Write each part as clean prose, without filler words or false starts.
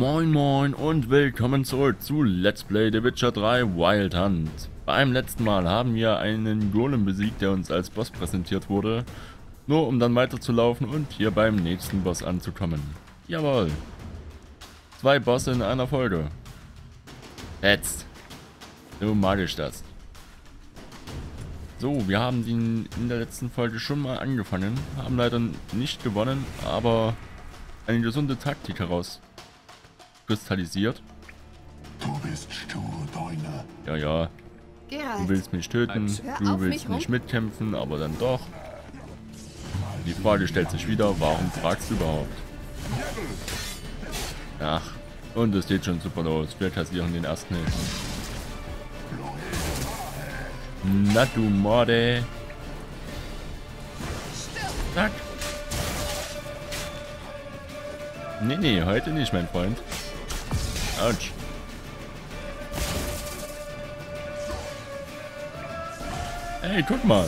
Moin moin und willkommen zurück zu Let's Play The Witcher 3 Wild Hunt. Beim letzten Mal haben wir einen Golem besiegt, der uns als Boss präsentiert wurde, nur um dann weiterzulaufen und hier beim nächsten Boss anzukommen. Jawohl. 2 Bosse in einer Folge. Jetzt. So mag ich das. So, wir haben den in der letzten Folge schon mal angefangen, haben leider nicht gewonnen, aber eine gesunde Taktik heraus kristallisiert. Du bist stur, Deune. Ja, ja. Geralt, Du willst mich töten, du willst nicht mitkämpfen, aber dann doch. Die Frage stellt sich wieder, warum fragst du überhaupt? Ach, und es geht schon super los. Wir kassieren den ersten Hit. Na du Morde. Zack. Nee, heute nicht, mein Freund. Autsch. Hey, guck mal.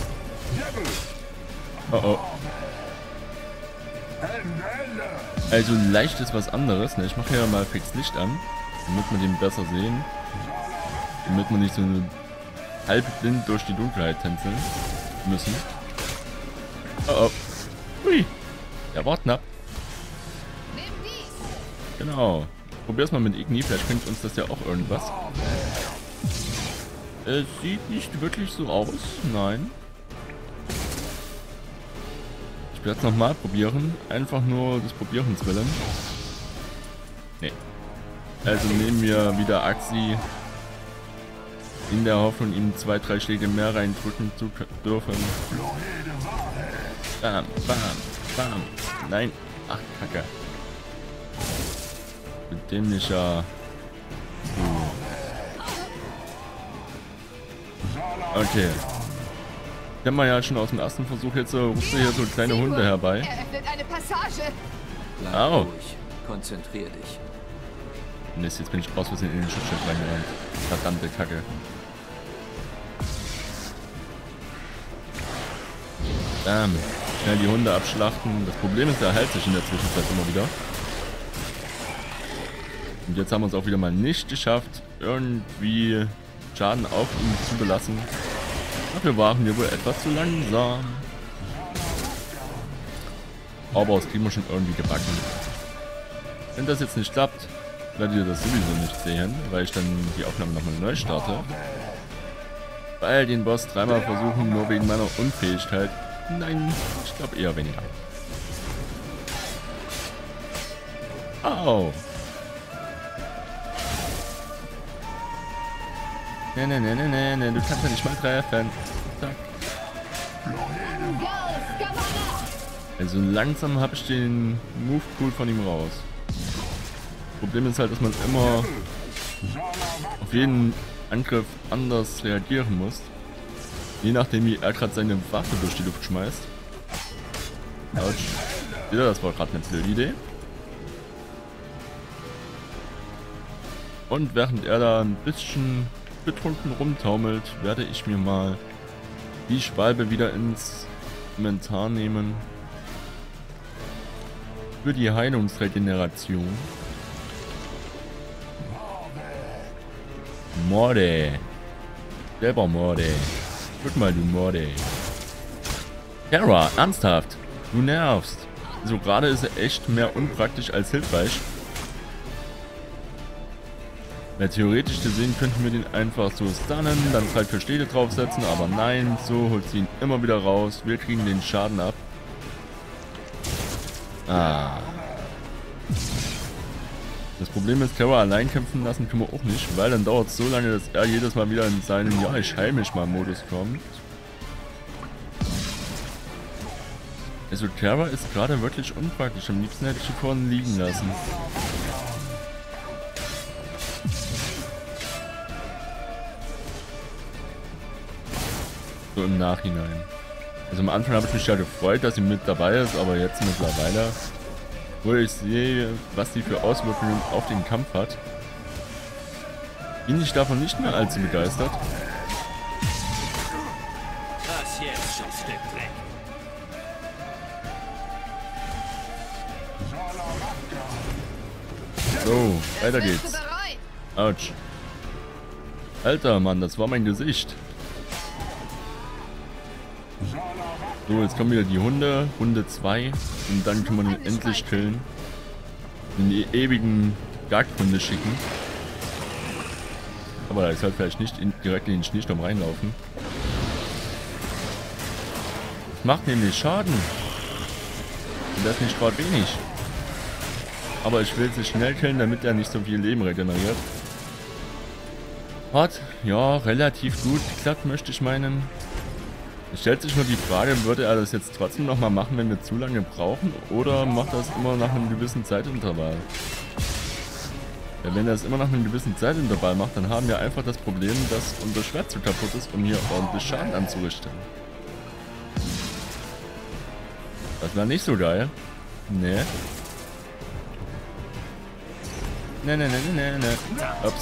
Oh oh. Also leicht ist was anderes. Ne? Ich mache ja mal fix Licht an, damit wir den besser sehen. Damit wir nicht so halb blind durch die Dunkelheit tänzeln müssen. Oh oh. Hui. Der war knapp. Genau. Probier's mal mit Igni, vielleicht bringt uns das ja auch irgendwas. Es sieht nicht wirklich so aus. Nein. Ich werde es nochmal probieren. Einfach nur des Probierens willen. Nee. Also nehmen wir wieder Axi. In der Hoffnung, ihm 2-3 Schläge mehr reindrücken zu dürfen. Bam, bam, bam. Nein. Ach, Kacke. Mit dämlicher. Okay. Kennen wir ja schon aus dem ersten Versuch. Jetzt ruft hier so kleine Hunde herbei. Eröffnet eine Passage. Bleib ruhig. Konzentrier dich. Mist, jetzt bin ich aus Versehen in den Schutzschild reingerannt. Verdammte Kacke. Bam. Schnell die Hunde abschlachten. Das Problem ist, er heilt sich in der Zwischenzeit immer wieder. Und jetzt haben wir es auch wieder mal nicht geschafft, irgendwie Schaden auf ihn zu belassen. Dafür waren wir wohl etwas zu langsam. Aber das kriegen wir schon irgendwie gebacken. Wenn das jetzt nicht klappt, werdet ihr das sowieso nicht sehen, weil ich dann die Aufnahme nochmal neu starte. Weil den Boss 3-mal versuchen, nur wegen meiner Unfähigkeit. Nein, ich glaube eher weniger. Au! Nee, du kannst ja nicht mal treffen. Zack. Also langsam habe ich den Move cool von ihm raus. Problem ist halt, dass man immer auf jeden Angriff anders reagieren muss. Je nachdem, wie er gerade seine Waffe durch die Luft schmeißt. Autsch. Ja, das war gerade eine blöde Idee. Und während er da ein bisschen betrunken rumtaumelt, werde ich mir mal die Schwalbe wieder ins Inventar nehmen. Für die Heilungsregeneration. Morde. Selber Morde. Guck mal, du Morde. Terra, ernsthaft. Du nervst. So gerade ist er echt mehr unpraktisch als hilfreich. Ja, theoretisch gesehen könnten wir den einfach so stunnen, dann 3-4 Schläge draufsetzen, aber nein, so holt sie ihn immer wieder raus. Wir kriegen den Schaden ab. Ah. Das Problem ist, Terra allein kämpfen lassen können wir auch nicht, weil dann dauert es so lange, dass er jedes Mal wieder in seinen ja, ich heil mich mal Modus kommt. Also Terra ist gerade wirklich unpraktisch, am liebsten hätte ich ihn vorne liegen lassen. So im Nachhinein. Also am Anfang habe ich mich ja gefreut, dass sie mit dabei ist, aber jetzt mittlerweile, wo ich sehe, was sie für Auswirkungen auf den Kampf hat, bin ich davon nicht mehr allzu begeistert. Was jetzt, Stück Dreck? So, weiter Jetzt bist geht's. du bereit. Autsch. Alter, Mann, das war mein Gesicht. So, jetzt kommen wieder die Hunde. Hunde 2. Und dann können wir ihn endlich killen. In die ewigen Jagdhunde schicken. Aber da ist halt vielleicht nicht direkt in den Schneesturm reinlaufen. Das macht nämlich Schaden. Und das nicht gerade wenig. Aber ich will sie schnell killen, damit er nicht so viel Leben regeneriert. Hat, ja, relativ gut geklappt, möchte ich meinen. Es stellt sich nur die Frage, würde er das jetzt trotzdem nochmal machen, wenn wir zu lange brauchen? Oder macht das immer nach einem gewissen Zeitintervall? Ja, wenn er es immer nach einem gewissen Zeitintervall macht, dann haben wir einfach das Problem, dass unser Schwert zu kaputt ist, um hier ordentlich Schaden anzurichten. Das war nicht so geil. Nee. Nee. Ups.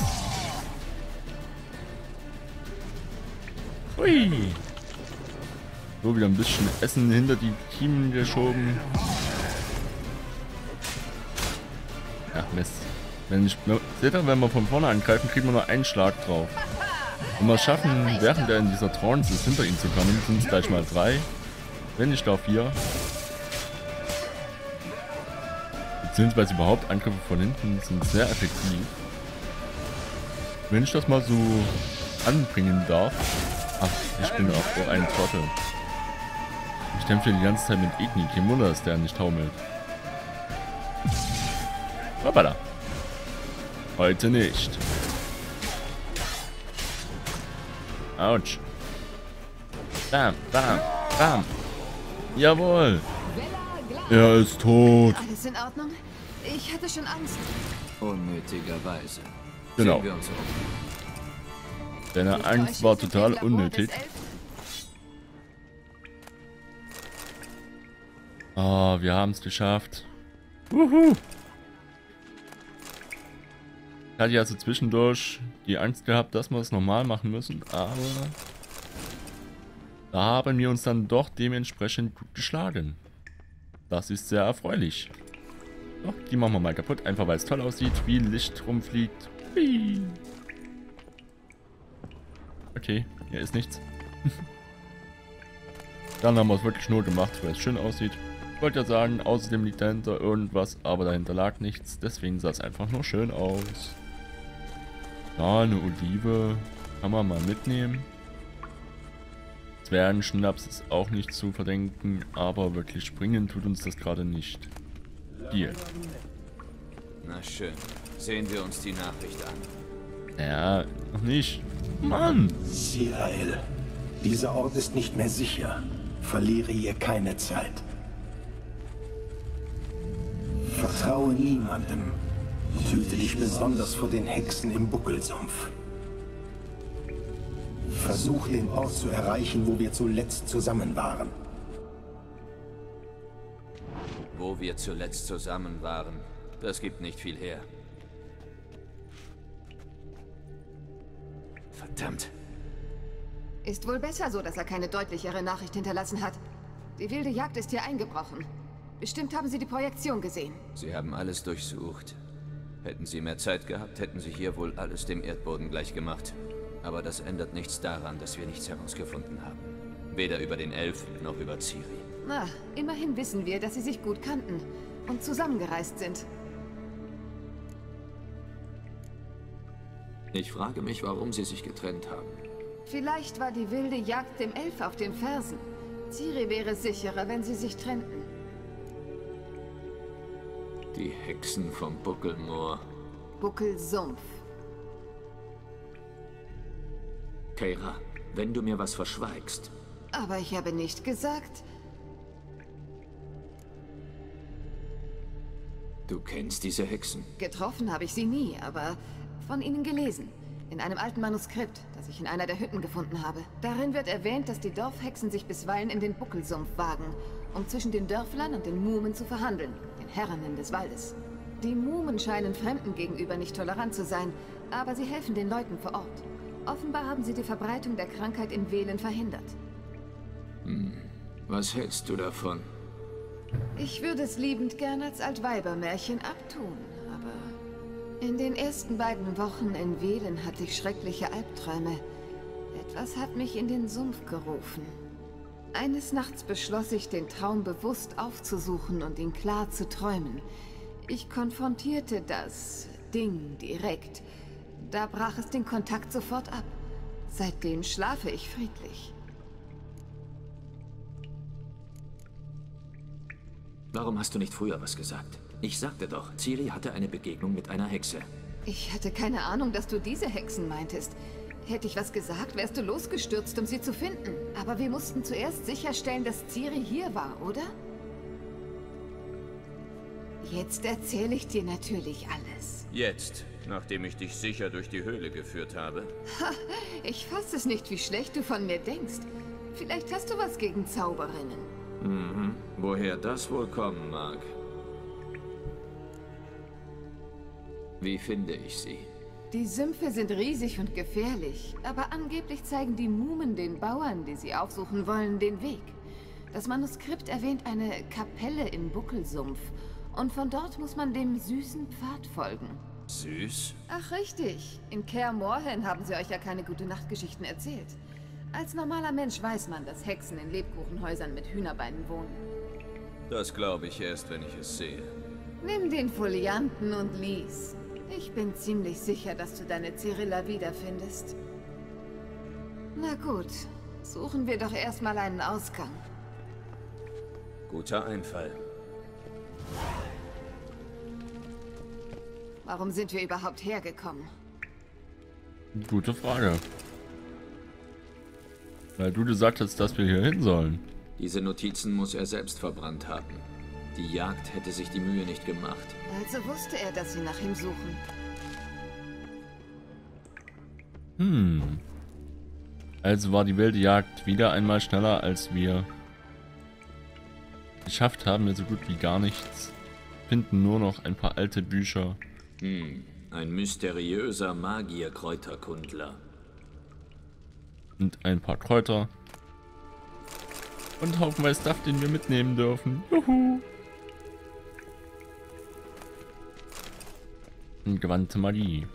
Hui. So, wieder ein bisschen Essen hinter die Kiemen geschoben. Ach Mist. Seht ihr, wenn wir von vorne angreifen, kriegen wir nur einen Schlag drauf. Wenn wir es schaffen, während er in dieser Trance ist, hinter ihm zu kommen, sind es gleich mal 3. Wenn nicht gar 4. Beziehungsweise überhaupt Angriffe von hinten sind sehr effektiv. Wenn ich das mal so anbringen darf. Ach, ich bin auch ein Trottel. Ich kämpfe die ganze Zeit mit Igni. Kein Wunder, dass der nicht taumelt. Hoppala. Heute nicht. Autsch. Bam, bam, bam. Jawohl. Er ist tot. Alles in Ordnung? Ich hatte schon Angst. Unnötigerweise. Genau. Sehen wir uns um. Deine Angst war total unnötig. Oh, wir haben es geschafft. Wuhu. Ich hatte also zwischendurch die Angst gehabt, dass wir es normal machen müssen, aber da haben wir uns dann doch dementsprechend gut geschlagen. Das ist sehr erfreulich. So, die machen wir mal kaputt, einfach weil es toll aussieht, wie Licht rumfliegt. Hui. Okay, hier ist nichts. Dann haben wir es wirklich nur gemacht, weil es schön aussieht. Ich wollte ja sagen, außerdem liegt dahinter irgendwas, aber dahinter lag nichts. Deswegen sah es einfach nur schön aus. Ja, eine Olive kann man mal mitnehmen. Zwergenschnaps ist auch nicht zu verdenken, aber wirklich springen tut uns das gerade nicht. Hier. Na schön. Sehen wir uns die Nachricht an. Ja, noch nicht. Mann! Zirael, dieser Ort ist nicht mehr sicher. Verliere hier keine Zeit. Vertraue niemandem. Hüte dich besonders vor den Hexen im Buckelsumpf. Versuch den Ort zu erreichen, wo wir zuletzt zusammen waren. Wo wir zuletzt zusammen waren, das gibt nicht viel her. Verdammt. Ist wohl besser so, dass er keine deutlichere Nachricht hinterlassen hat. Die wilde Jagd ist hier eingebrochen. Bestimmt haben Sie die Projektion gesehen. Sie haben alles durchsucht. Hätten Sie mehr Zeit gehabt, hätten Sie hier wohl alles dem Erdboden gleichgemacht. Aber das ändert nichts daran, dass wir nichts herausgefunden haben. Weder über den Elf noch über Ciri. Na, immerhin wissen wir, dass sie sich gut kannten und zusammengereist sind. Ich frage mich, warum sie sich getrennt haben. Vielleicht war die wilde Jagd dem Elf auf den Fersen. Ciri wäre sicherer, wenn sie sich trennten. Die Hexen vom Buckelmoor. Buckelsumpf. Keira, wenn du mir was verschweigst. Aber ich habe nicht gesagt... Du kennst diese Hexen? Getroffen habe ich sie nie, aber von ihnen gelesen. In einem alten Manuskript, das ich in einer der Hütten gefunden habe. Darin wird erwähnt, dass die Dorfhexen sich bisweilen in den Buckelsumpf wagen, um zwischen den Dörflern und den Mumen zu verhandeln, den Herrinnen des Waldes. Die Mumen scheinen Fremden gegenüber nicht tolerant zu sein, aber sie helfen den Leuten vor Ort. Offenbar haben sie die Verbreitung der Krankheit in Velen verhindert. Was hältst du davon? Ich würde es liebend gern als Altweibermärchen abtun, aber In den ersten beiden Wochen in Velen hatte ich schreckliche Albträume. Etwas hat mich in den Sumpf gerufen. Eines Nachts beschloss ich, den Traum bewusst aufzusuchen und ihn klar zu träumen. Ich konfrontierte das Ding direkt. Da brach es den Kontakt sofort ab. Seitdem schlafe ich friedlich. Warum hast du nicht früher was gesagt? Ich sagte doch, Ciri hatte eine Begegnung mit einer Hexe. Ich hatte keine Ahnung, dass du diese Hexen meintest. Hätte ich was gesagt, wärst du losgestürzt, um sie zu finden. Aber wir mussten zuerst sicherstellen, dass Ciri hier war, oder? Jetzt erzähle ich dir natürlich alles. Jetzt, nachdem ich dich sicher durch die Höhle geführt habe? Ha, ich fasse es nicht, wie schlecht du von mir denkst. Vielleicht hast du was gegen Zauberinnen. Mhm. Woher das wohl kommen mag. Wie finde ich sie? Die Sümpfe sind riesig und gefährlich, aber angeblich zeigen die Mumen den Bauern, die sie aufsuchen wollen, den Weg. Das Manuskript erwähnt eine Kapelle im Buckelsumpf und von dort muss man dem süßen Pfad folgen. Süß? Ach richtig, in Kaer Morhen haben sie euch ja keine Gute-Nacht-Geschichten erzählt. Als normaler Mensch weiß man, dass Hexen in Lebkuchenhäusern mit Hühnerbeinen wohnen. Das glaube ich erst, wenn ich es sehe. Nimm den Folianten und lies. Ich bin ziemlich sicher, dass du deine Cyrilla wiederfindest. Na gut, suchen wir doch erstmal einen Ausgang. Guter Einfall. Warum sind wir überhaupt hergekommen? Gute Frage. Weil du gesagt hast, dass wir hier hin sollen. Diese Notizen muss er selbst verbrannt haben. Die Jagd hätte sich die Mühe nicht gemacht. Also wusste er, dass sie nach ihm suchen. Also war die wilde Jagd wieder einmal schneller, als wir geschafft haben. Wir so gut wie gar nichts. Finden nur noch ein paar alte Bücher. Ein mysteriöser Magier-Kräuterkundler. Und ein paar Kräuter. Und haufenweise Stuff, den wir mitnehmen dürfen. Juhu! Und gewandte Magie.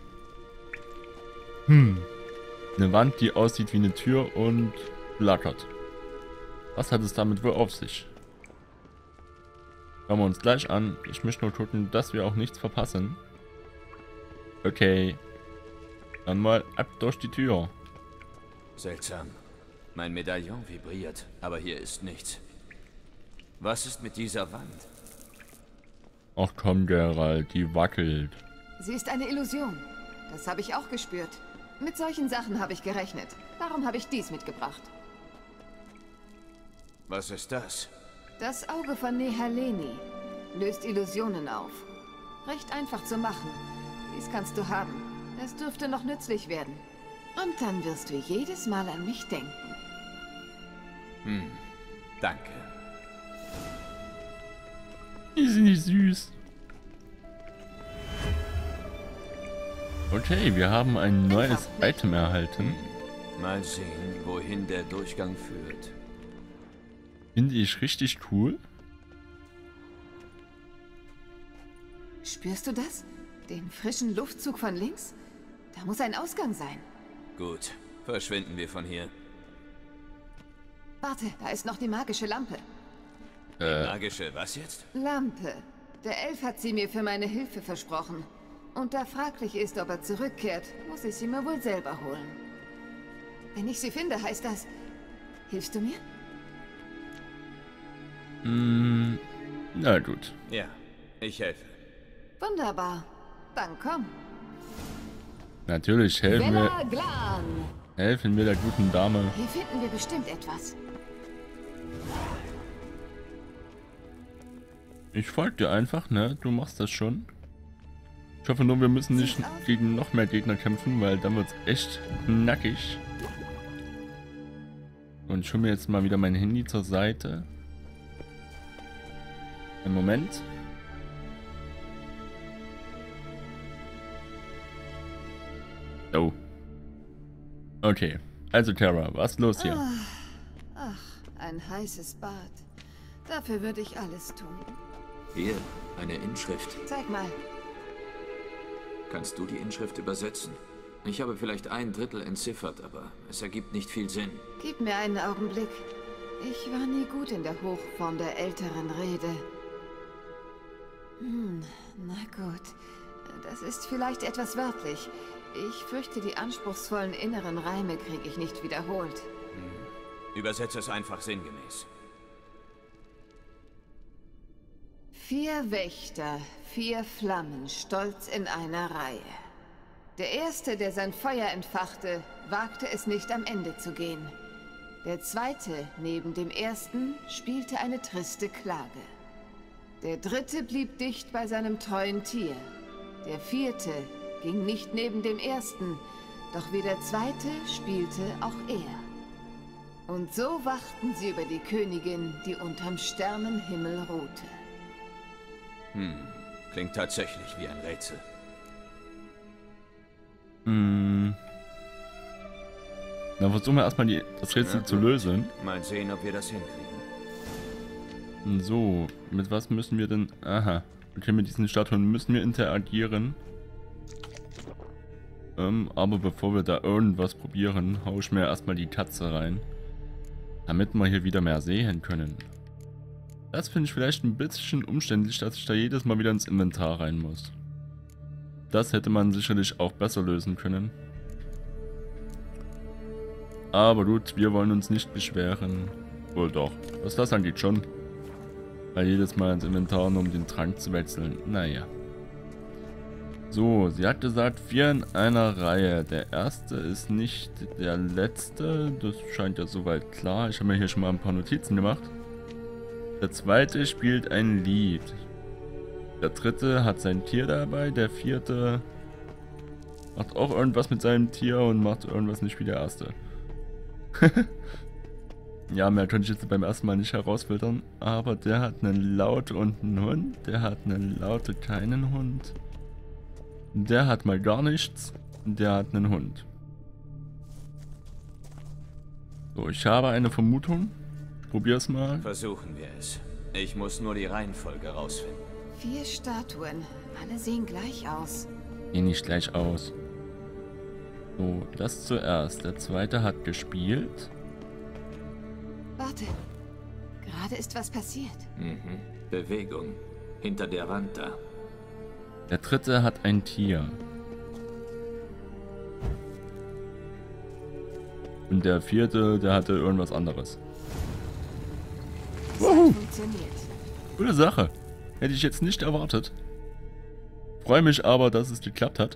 Eine Wand, die aussieht wie eine Tür und flackert. Was hat es damit wohl auf sich? Schauen wir uns gleich an. Ich möchte nur gucken, dass wir auch nichts verpassen. Okay. Dann mal ab durch die Tür. Seltsam. Mein Medaillon vibriert, aber hier ist nichts. Was ist mit dieser Wand? Ach komm, Geralt, die wackelt. Sie ist eine Illusion. Das habe ich auch gespürt. Mit solchen Sachen habe ich gerechnet. Darum habe ich dies mitgebracht. Was ist das? Das Auge von Nehaleni löst Illusionen auf. Recht einfach zu machen. Dies kannst du haben. Es dürfte noch nützlich werden. Und dann wirst du jedes Mal an mich denken. Danke. Die sind nicht süß. Okay, wir haben ein neues Item erhalten. Mal sehen, wohin der Durchgang führt. Finde ich richtig cool. Spürst du das? Den frischen Luftzug von links? Da muss ein Ausgang sein. Gut, verschwinden wir von hier. Warte, da ist noch die magische Lampe. Magische, was jetzt? Lampe. Der Elf hat sie mir für meine Hilfe versprochen. Und da fraglich ist, ob er zurückkehrt, muss ich sie mir wohl selber holen. Wenn ich sie finde, heißt das... Hilfst du mir? Na gut. Ja, ich helfe. Wunderbar. Dann komm. Natürlich helfen Bella Glan. wir der guten Dame. Hier finden wir bestimmt etwas. Ich folge dir einfach, ne? Du machst das schon. Ich hoffe nur, wir müssen nicht gegen noch mehr Gegner kämpfen, weil dann wird es echt knackig. Und ich hole mir jetzt mal wieder mein Handy zur Seite. Einen Moment. Oh. Okay. Also Terra, was ist los hier? Ach, ein heißes Bad. Dafür würde ich alles tun. Hier, eine Inschrift. Zeig mal. Kannst du die Inschrift übersetzen? Ich habe vielleicht 1/3 entziffert, aber es ergibt nicht viel Sinn. Gib mir einen Augenblick. Ich war nie gut in der Hochform der älteren Rede. Na gut. Das ist vielleicht etwas wörtlich. Ich fürchte, die anspruchsvollen inneren Reime kriege ich nicht wiederholt. Übersetze es einfach sinngemäß. 4 Wächter, 4 Flammen, stolz in einer Reihe. Der Erste, der sein Feuer entfachte, wagte es nicht am Ende zu gehen. Der Zweite, neben dem Ersten, spielte eine triste Klage. Der Dritte blieb dicht bei seinem treuen Tier. Der Vierte ging nicht neben dem Ersten, doch wie der Zweite spielte auch er. Und so wachten sie über die Königin, die unterm Sternenhimmel ruhte. Klingt tatsächlich wie ein Rätsel. Dann versuchen wir erstmal das Rätsel zu lösen. Mal sehen, ob wir das hinkriegen. So, mit was müssen wir denn... Aha. Okay, mit diesen Statuen müssen wir interagieren. Aber bevor wir da irgendwas probieren, hau ich mir erstmal die Katze rein. Damit wir hier wieder mehr sehen können. Das finde ich vielleicht ein bisschen umständlich, dass ich da jedes Mal wieder ins Inventar rein muss. Das hätte man sicherlich auch besser lösen können. Aber gut, wir wollen uns nicht beschweren. Wohl doch, was das angeht schon. Weil jedes Mal ins Inventar, nur um den Trank zu wechseln. Naja. So, sie hat gesagt 4 in einer Reihe. Der erste ist nicht der letzte. Das scheint ja soweit klar. Ich habe mir hier schon mal ein paar Notizen gemacht. Der zweite spielt ein Lied. Der dritte hat sein Tier dabei. Der vierte macht auch irgendwas mit seinem Tier und macht irgendwas nicht wie der erste. Ja, mehr könnte ich jetzt beim ersten Mal nicht herausfiltern. Aber der hat eine Laute und einen Hund. Der hat eine Laute, keinen Hund. Der hat mal gar nichts. Der hat einen Hund. So, ich habe eine Vermutung. Probier's mal. Versuchen wir es. Ich muss nur die Reihenfolge rausfinden. 4 Statuen. Alle sehen gleich aus. Sehen nicht gleich aus. So, das zuerst. Der zweite hat gespielt. Warte. Gerade ist was passiert. Bewegung. Hinter der Wand da. Der dritte hat ein Tier. Und der vierte, der hatte irgendwas anderes. Es hat funktioniert. Coole Sache. Hätte ich jetzt nicht erwartet. Freue mich aber, dass es geklappt hat.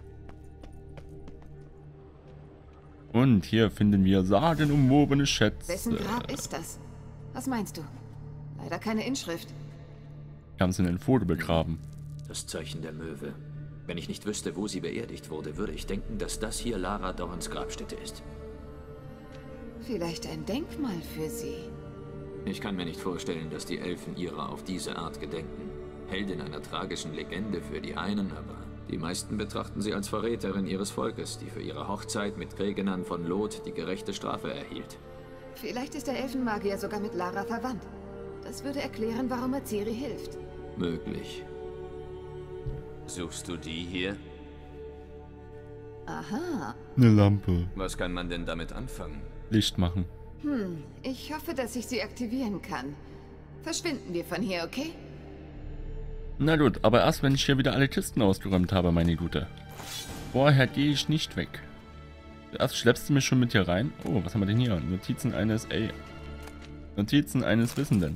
Und hier finden wir sagenumwobene Schätze. Wessen Grab ist das? Was meinst du? Leider keine Inschrift. Wir haben sie in ein Foto begraben. Das Zeichen der Möwe. Wenn ich nicht wüsste, wo sie beerdigt wurde, würde ich denken, dass das hier Lara Dorns Grabstätte ist. Vielleicht ein Denkmal für sie. Ich kann mir nicht vorstellen, dass die Elfen ihrer auf diese Art gedenken. Heldin einer tragischen Legende für die einen, aber die meisten betrachten sie als Verräterin ihres Volkes, die für ihre Hochzeit mit Regenan von Loth die gerechte Strafe erhielt. Vielleicht ist der Elfenmagier sogar mit Lara verwandt. Das würde erklären, warum er Ciri hilft. Möglich. Suchst du die hier? Aha. Eine Lampe. Was kann man denn damit anfangen? Licht machen. Ich hoffe, dass ich sie aktivieren kann. Verschwinden wir von hier, okay? Na gut, aber erst wenn ich hier wieder alle Kisten ausgeräumt habe, meine Gute. Vorher gehe ich nicht weg. Erst schleppst du mich schon mit hier rein. Oh, was haben wir denn hier? Notizen eines... Notizen eines Wissenden.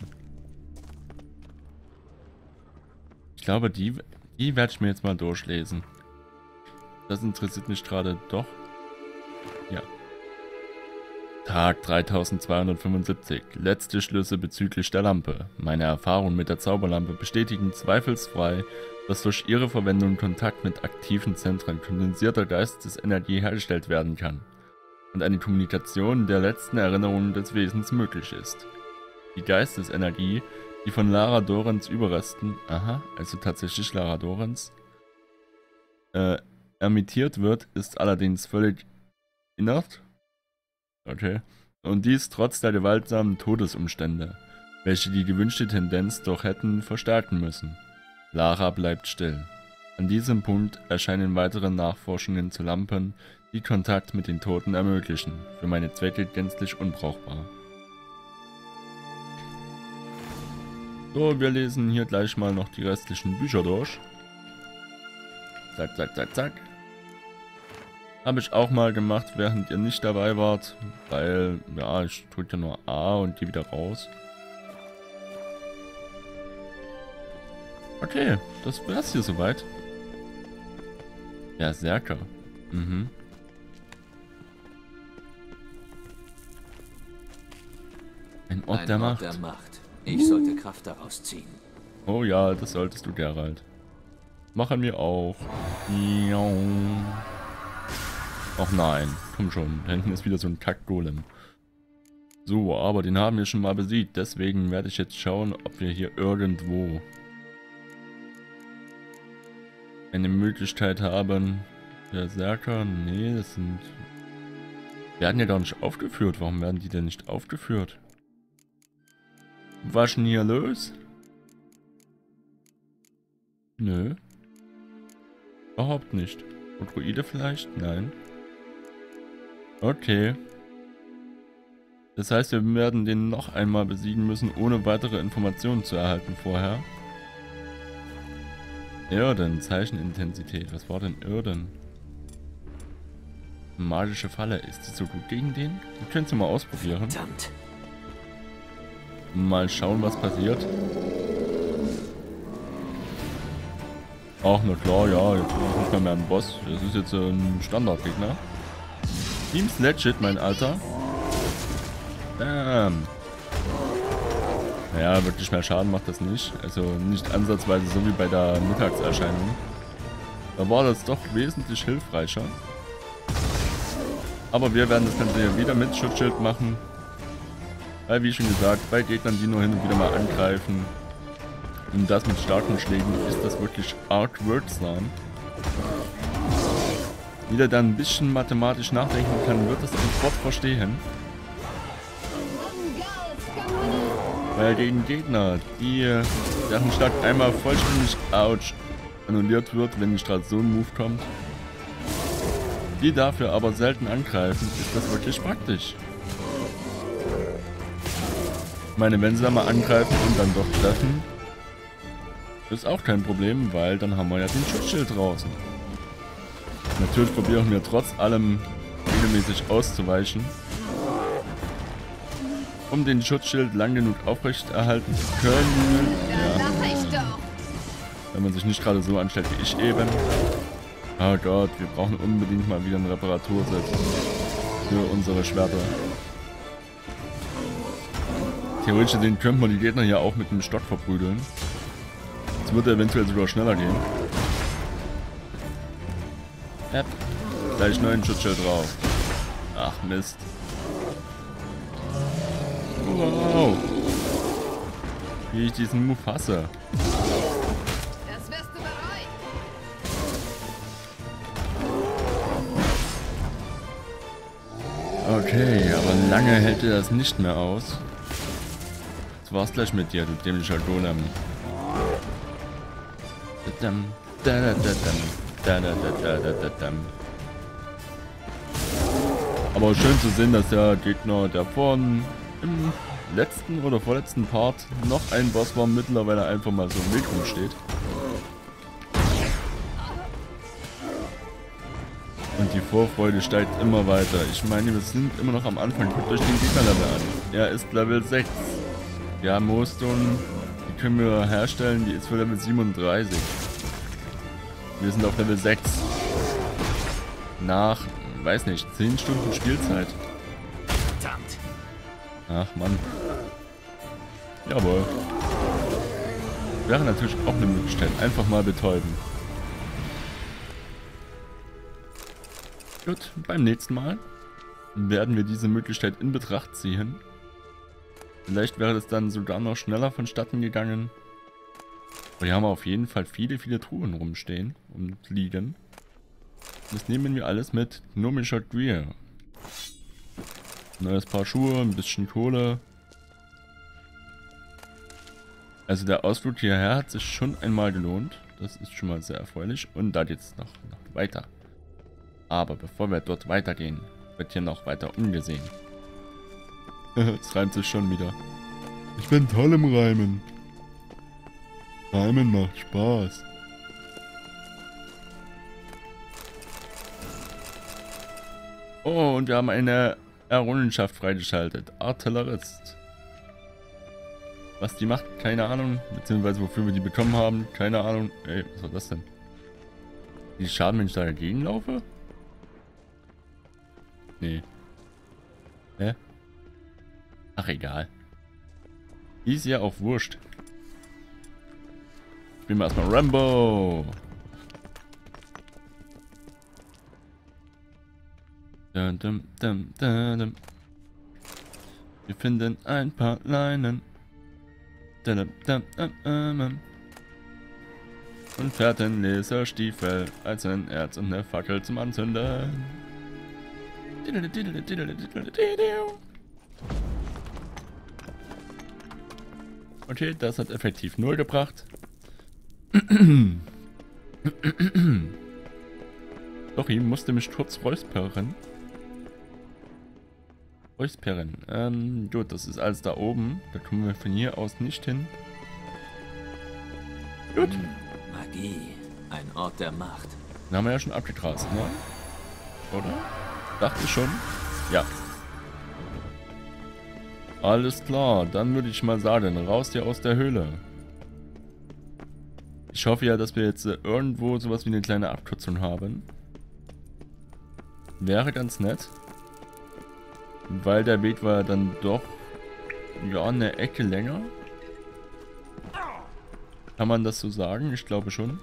Ich glaube, die werde ich mir jetzt mal durchlesen. Das interessiert mich gerade doch. Ja. Tag 3275. Letzte Schlüsse bezüglich der Lampe. Meine Erfahrungen mit der Zauberlampe bestätigen zweifelsfrei, dass durch ihre Verwendung Kontakt mit aktiven Zentren kondensierter Geistesenergie hergestellt werden kann und eine Kommunikation der letzten Erinnerungen des Wesens möglich ist. Die Geistesenergie, die von Lara Dorens Überresten, also tatsächlich Lara Dorens, emittiert wird, ist allerdings völlig inert. Okay. Und dies trotz der gewaltsamen Todesumstände, welche die gewünschte Tendenz doch hätten verstärken müssen. Lara bleibt still. An diesem Punkt erscheinen weitere Nachforschungen zu Lampen, die Kontakt mit den Toten ermöglichen. Für meine Zwecke gänzlich unbrauchbar. So, wir lesen hier gleich mal noch die restlichen Bücher durch. Zack, zack, zack, zack. Habe ich auch mal gemacht, während ihr nicht dabei wart, weil, ja, ich drücke nur A und gehe wieder raus. Okay, das wär's hier soweit. Berserker. Mhm. Ein Ort der Macht. Ich sollte Kraft daraus ziehen. Oh ja, das solltest du, Geralt. Machen wir auch. Ach nein, komm schon. Da hinten ist wieder so ein Kack-Golem. So, aber den haben wir schon mal besiegt. Deswegen werde ich jetzt schauen, ob wir hier irgendwo eine Möglichkeit haben. Berserker? Nee, das sind... Werden ja gar nicht aufgeführt. Warum werden die denn nicht aufgeführt? Was ist denn hier los? Nö. Überhaupt nicht. Und Druide vielleicht? Nein. Okay. Das heißt, wir werden den noch einmal besiegen müssen, ohne weitere Informationen zu erhalten vorher. Irden, Zeichenintensität. Was war denn Irden? Magische Falle. Ist die so gut gegen den? Wir können es mal ausprobieren. Verdammt. Mal schauen, was passiert. Ach, na klar, ja, jetzt ist nicht mehr ein Boss. Das ist jetzt ein Standardgegner. Teams legit, mein Alter. Bam. Naja, wirklich mehr Schaden macht das nicht. Also nicht ansatzweise so wie bei der Mittagserscheinung. Da war das doch wesentlich hilfreicher. Aber wir werden das Ganze hier wieder mit Schutzschild machen. Weil, wie schon gesagt, bei Gegnern, die nur hin und wieder mal angreifen, und das mit starken Schlägen, ist das wirklich arg wirksam. Jeder, der ein bisschen mathematisch nachdenken kann, wird das sofort verstehen. Weil gegen Gegner, deren Schlag einmal vollständig annulliert wird, wenn gerade so ein Move kommt, die dafür aber selten angreifen, ist das wirklich praktisch. Ich meine, wenn sie da mal angreifen und dann doch treffen, ist auch kein Problem, weil dann haben wir ja den Schutzschild draußen. Natürlich probieren wir trotz allem regelmäßig auszuweichen, um den Schutzschild lang genug aufrecht erhalten zu können. Ja. Wenn man sich nicht gerade so anstellt wie ich eben. Oh Gott, wir brauchen unbedingt mal wieder ein Reparaturset für unsere Schwerter. Theoretisch gesehen könnte man die Gegner hier auch mit dem Stock verprügeln. Das würde eventuell sogar schneller gehen. Yep. Gleich neuen Schutzschild drauf. Ach Mist. Wow. Wie ich diesen Move hasse. Das wirst du bereuen. Okay, aber lange hält er das nicht mehr aus. Das war's gleich mit dir, du dämlicher Golem. Aber schön zu sehen, dass der Gegner, der vorhin im letzten oder vorletzten Part noch ein Boss war, mittlerweile einfach mal so im Weg rumsteht. Und die Vorfreude steigt immer weiter. Ich meine, wir sind immer noch am Anfang. Guckt euch den Gegnerlevel an. Er ist Level 6. Wir haben Moonstone, die können wir herstellen, die ist für Level 37. Wir sind auf Level 6. Nach, weiß nicht, 10 Stunden Spielzeit. Verdammt. Ach Mann. Jawohl. Wäre natürlich auch eine Möglichkeit. Einfach mal betäuben. Gut, beim nächsten Mal werden wir diese Möglichkeit in Betracht ziehen. Vielleicht wäre das dann sogar noch schneller vonstatten gegangen. Aber hier haben wir auf jeden Fall viele, viele Truhen rumstehen und liegen. Das nehmen wir alles mit. Gnomischer Gear. Neues Paar Schuhe, ein bisschen Kohle. Also der Ausflug hierher hat sich schon einmal gelohnt. Das ist schon mal sehr erfreulich. Und da geht's noch weiter. Aber bevor wir dort weitergehen, wird hier noch weiter umgesehen. Es reimt sich schon wieder. Ich bin toll im Reimen. Reimen macht Spaß. Oh, und wir haben eine Errungenschaft freigeschaltet. Artillerist. Was die macht, keine Ahnung. Beziehungsweise wofür wir die bekommen haben, keine Ahnung. Ey, was war das denn? Die Schaden, wenn ich da dagegen laufe? Nee. Hä? Ach, egal. Ist ja auch wurscht. Spielen wir erstmal Rambo. Dum, dum, dum, dum, dum. Wir finden ein paar Leinen. Dum, dum, dum, dum. Und fährten Laserstiefel als ein Erz und eine Fackel zum Anzünden. Okay, das hat effektiv 0 gebracht. Doch, ich musste mich kurz räuspern. Gut, das ist alles da oben. Da kommen wir von hier aus nicht hin. Gut. Magie. Ein Ort der Macht. Den haben wir ja schon abgegrast, ne? Oder? Dachte ich schon. Ja. Alles klar, dann würde ich mal sagen, raus hier aus der Höhle. Ich hoffe ja, dass wir jetzt irgendwo sowas wie eine kleine Abkürzung haben. Wäre ganz nett. Weil der Weg war dann doch, ja, eine Ecke länger. Kann man das so sagen? Ich glaube schon.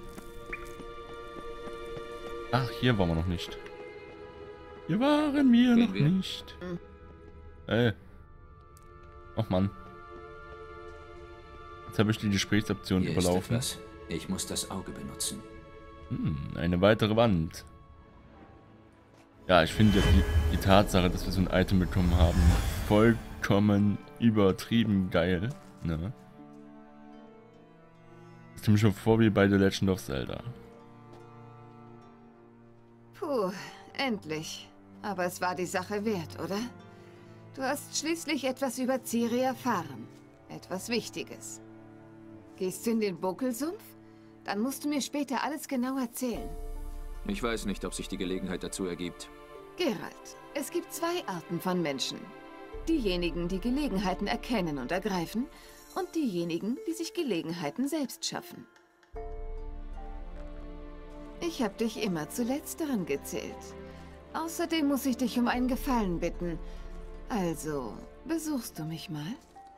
Ach, hier waren wir noch nicht. Hier waren wir noch nicht. Ey. Ach Mann. Jetzt habe ich die Gesprächsoption Hier überlaufen. ist etwas. Ich muss das Auge benutzen. Eine weitere Wand. Ja, ich finde ja die Tatsache, dass wir so ein Item bekommen haben, vollkommen übertrieben geil. Ne? Das kommt schon vor wie bei The Legend of Zelda. Puh, endlich. Aber es war die Sache wert, oder? Du hast schließlich etwas über Ciri erfahren. Etwas Wichtiges. Gehst du in den Buckelsumpf? Dann musst du mir später alles genau erzählen. Ich weiß nicht, ob sich die Gelegenheit dazu ergibt. Geralt, es gibt zwei Arten von Menschen. Diejenigen, die Gelegenheiten erkennen und ergreifen, und diejenigen, die sich Gelegenheiten selbst schaffen. Ich habe dich immer zu Letzteren gezählt. Außerdem muss ich dich um einen Gefallen bitten. Also, besuchst du mich mal?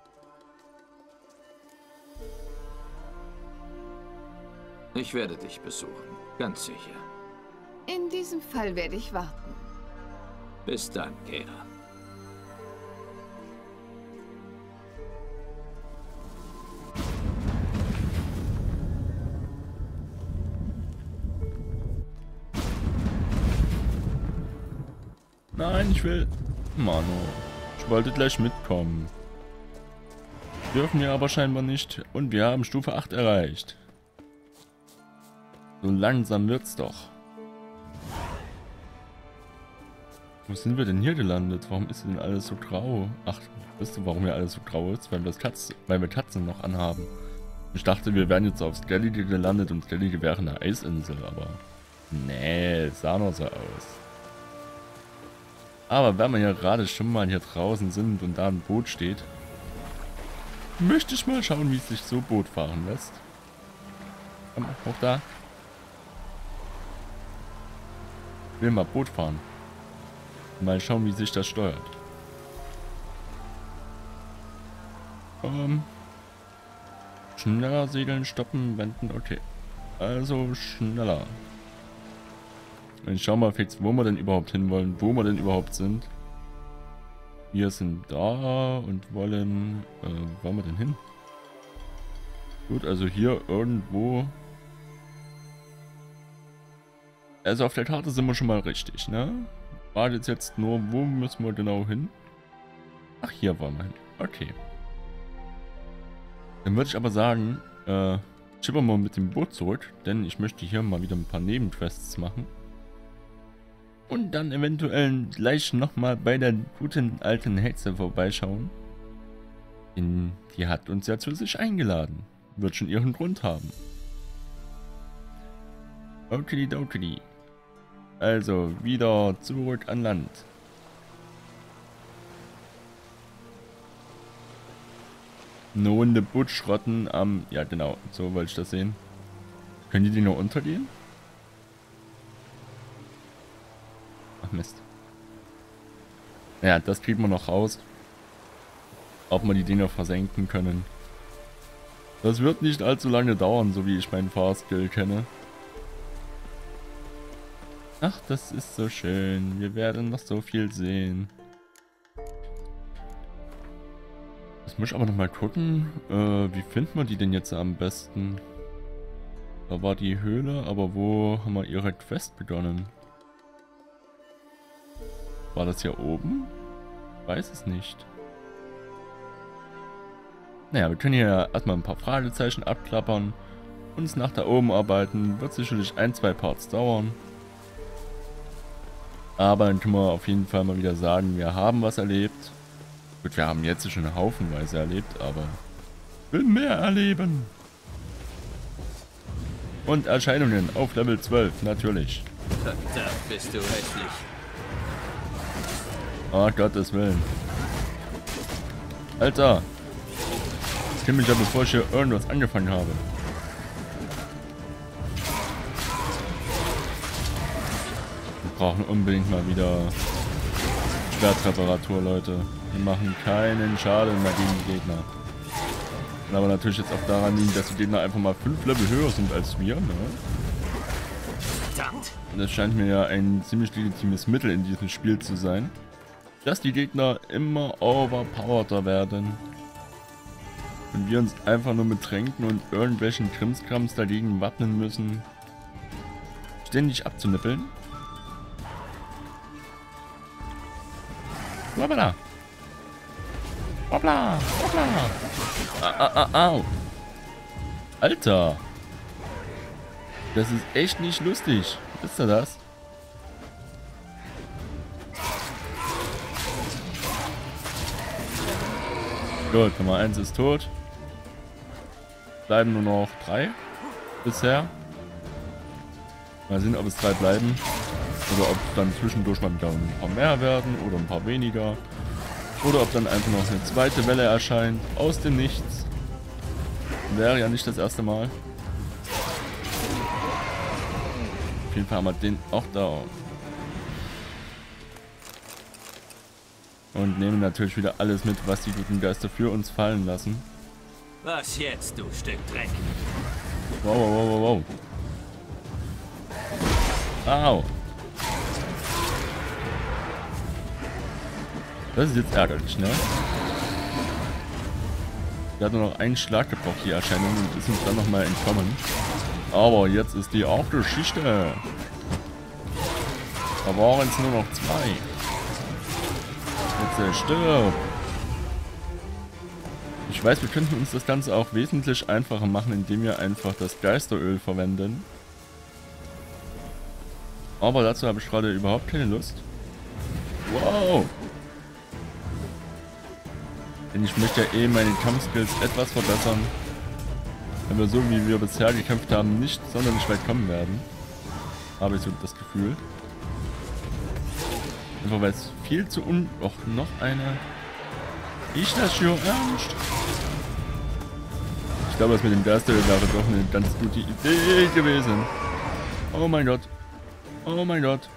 Ich werde dich besuchen, ganz sicher. In diesem Fall werde ich warten. Bis dann, Kera. Nein, ich will... Mano, ich wollte gleich mitkommen. Dürfen wir aber scheinbar nicht. Und wir haben Stufe 8 erreicht. So langsam wird's doch. Wo sind wir denn hier gelandet? Warum ist denn alles so grau? Ach, wisst ihr, warum hier alles so grau ist? Weil wir Katzen noch anhaben. Ich dachte, wir wären jetzt auf Skellige gelandet und Skellige wäre eine Eisinsel, aber... Nee, sah nur so aus. Aber wenn wir ja gerade schon mal hier draußen sind und da ein Boot steht, möchte ich mal schauen, wie sich so Boot fahren lässt. Komm, hoch da. Ich will mal Boot fahren. Mal schauen, wie sich das steuert. Schneller segeln, stoppen, wenden, okay. Also schneller. Ich schau mal fix, wo wir denn überhaupt hinwollen, wo wir denn überhaupt sind. Wir sind da und wollen... wo wollen wir denn hin? Gut, also hier irgendwo... Also auf der Karte sind wir schon mal richtig, ne? Wartet jetzt nur, wo müssen wir genau hin? Ach, hier wollen wir hin. Okay. Dann würde ich aber sagen, schippern wir mit dem Boot zurück, denn ich möchte hier mal wieder ein paar Nebenquests machen. Und dann eventuell gleich nochmal bei der guten alten Hexe vorbeischauen. Denn die hat uns ja zu sich eingeladen. Wird schon ihren Grund haben. Okidoki. Also wieder zurück an Land. Eine Runde Bootschrotten am... Ja genau, so wollte ich das sehen. Können die nur untergehen? Ach Mist. Ja, das kriegen wir noch raus. Ob wir die Dinger versenken können. Das wird nicht allzu lange dauern, so wie ich meinen Fahrskill kenne. Ach, das ist so schön. Wir werden noch so viel sehen. Jetzt muss ich aber noch mal gucken, wie finden wir die denn jetzt am besten? Da war die Höhle, aber wo haben wir ihre Quest begonnen? War das hier oben? Weiß es nicht. Naja, wir können hier erstmal ein paar Fragezeichen abklappern. Uns nach da oben arbeiten. Wird sicherlich 1-2 Parts dauern. Aber dann können wir auf jeden Fall mal wieder sagen, wir haben was erlebt. Gut, wir haben jetzt schon haufenweise erlebt, aber will mehr erleben. Und Erscheinungen auf Level 12, natürlich. Verdammt, bist du hässlich. Oh Gottes Willen. Alter. Ich kenne mich ja, bevor ich hier irgendwas angefangen habe. Wir brauchen unbedingt mal wieder Schwertreparatur, Leute. Die machen keinen Schaden mehr gegen die Gegner. Kann aber natürlich jetzt auch daran liegen, dass die Gegner einfach mal 5 Level höher sind als wir, ne? Und das scheint mir ja ein ziemlich legitimes Mittel in diesem Spiel zu sein. Dass die Gegner immer overpowerter werden. Und wir uns einfach nur mit Tränken und irgendwelchen Krimskrams dagegen wappnen müssen. Ständig abzunippeln. Hoppla! Hoppla! Hoppla! Au! Alter! Das ist echt nicht lustig. Wisst ihr das? Gut, Nummer 1 ist tot. Bleiben nur noch 3 bisher. Mal sehen, ob es 3 bleiben. Oder ob dann zwischendurch mal wieder ein paar mehr werden oder ein paar weniger. Oder ob dann einfach noch eine zweite Welle erscheint. Aus dem Nichts. Wäre ja nicht das erste Mal. Auf jeden Fall haben wir den auch da. Und nehmen natürlich wieder alles mit, was die guten Geister für uns fallen lassen. Was jetzt, du Stück Dreck? Wow, wow, wow, wow. Au. Das ist jetzt ärgerlich, ne? Wir hatten nur noch einen Schlag gebraucht, die Erscheinung, und ist uns dann nochmal entkommen. Aber jetzt ist die auch Geschichte. Da waren es nur noch 2. Jetzt stirbt. Ich weiß, wir könnten uns das Ganze auch wesentlich einfacher machen, indem wir einfach das Geisteröl verwenden. Aber dazu habe ich gerade überhaupt keine Lust. Wow! Denn ich möchte ja eh meine Kampfskills etwas verbessern. Wenn wir so wie wir bisher gekämpft haben nicht sonderlich weit kommen werden. Habe ich so das Gefühl. Einfach weil es viel zu Och, noch eine. Ist das schon ernst? Ich glaube, das mit dem Geisteröl wäre doch eine ganz gute Idee gewesen. Oh mein Gott. Oh mein Gott.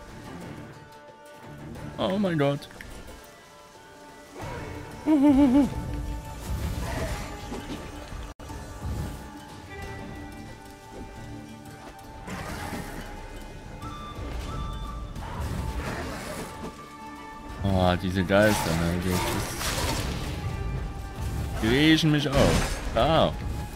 Oh mein Gott. Oh, diese Geister, ne? Die riechen mich auf. Ah.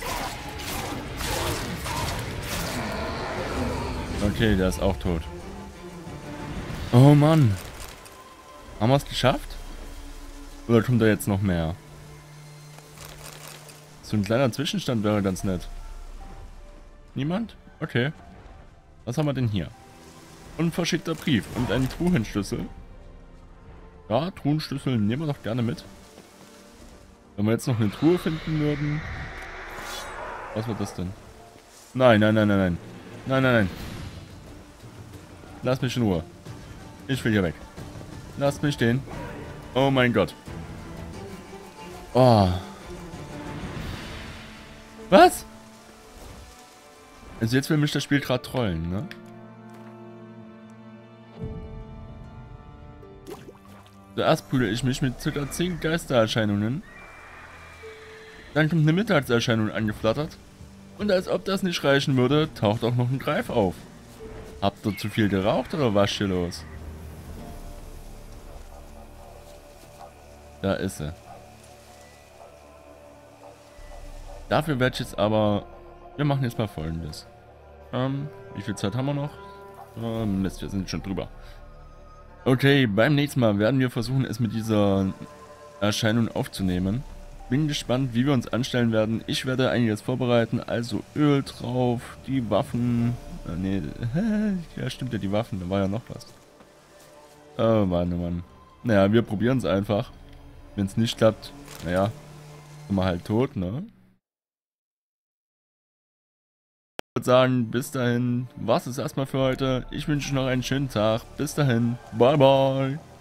Okay, der ist auch tot. Oh Mann. Haben wir es geschafft? Oder kommt da jetzt noch mehr? So ein kleiner Zwischenstand wäre ganz nett. Niemand? Okay. Was haben wir denn hier? Unverschickter Brief und ein Truhenschlüssel. Ja, Truhenschlüssel nehmen wir doch gerne mit. Wenn wir jetzt noch eine Truhe finden würden. Was wird das denn? Nein, nein, nein, nein, nein. Nein, nein, nein. Lass mich in Ruhe. Ich will hier weg. Lasst mich stehen. Oh mein Gott. Oh. Was? Also jetzt will mich das Spiel gerade trollen, ne? Zuerst prügle ich mich mit ca. 10 Geistererscheinungen. Dann kommt eine Mittagserscheinung angeflattert. Und als ob das nicht reichen würde, taucht auch noch ein Greif auf. Habt ihr zu viel geraucht oder was hier los? Da ist sie. Dafür werde ich jetzt aber... Wir machen jetzt mal Folgendes. Wie viel Zeit haben wir noch? Mist, wir sind schon drüber. Okay, beim nächsten Mal werden wir versuchen, es mit dieser Erscheinung aufzunehmen. Bin gespannt, wie wir uns anstellen werden. Ich werde einiges vorbereiten, also Öl drauf, die Waffen... nee, ja stimmt ja, die Waffen, da war ja noch was. Oh Mann, oh Mann. Naja, wir probieren es einfach. Wenn es nicht klappt, naja, sind wir halt tot, ne? Ich würde sagen, bis dahin, war's es erstmal für heute. Ich wünsche noch einen schönen Tag. Bis dahin, bye bye.